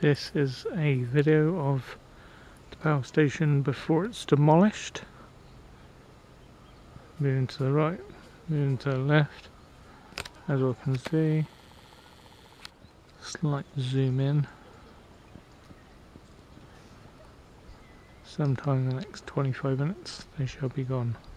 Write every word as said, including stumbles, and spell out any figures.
This is a video of the power station before it's demolished. Moving to the right, moving to the left. As we can see, slight zoom in. Sometime in the next twenty-five minutes they shall be gone.